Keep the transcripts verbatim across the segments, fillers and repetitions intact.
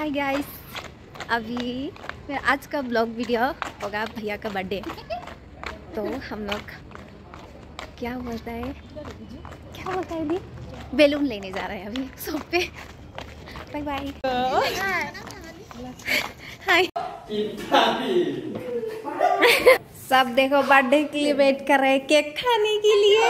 Hi guys, अभी मेरा आज का ब्लॉग वीडियो होगा भैया का बर्थडे। तो हम लोग क्या बोलता है क्या बोलता है दी बैलून लेने जा रहे हैं अभी शॉप पे। Bye bye. हाय सब देखो बर्थडे के लिए वेट कर रहे हैं केक खाने के लिए।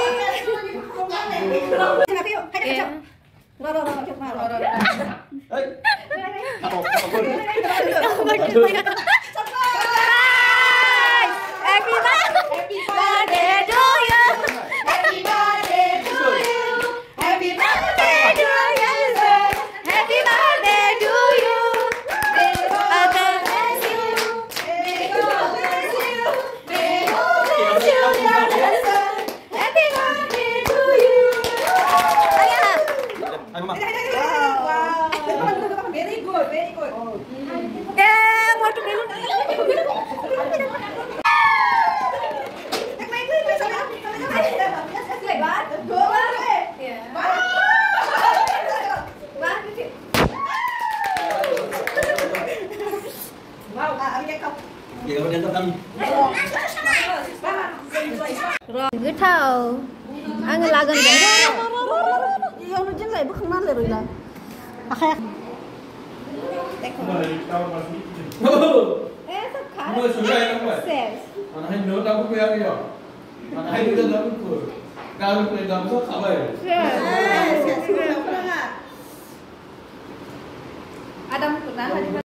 Tahu, angin lagan deh. Yang lu jelek bukan malah rila. Pakai. Eh, sekarang. Mau sudah ya kamu? Mana hai nol aku punya ya. Mana hai itu dalam tu. Kalau punya dalam tu kabar. Eh, siapa pernah? Adam pernah.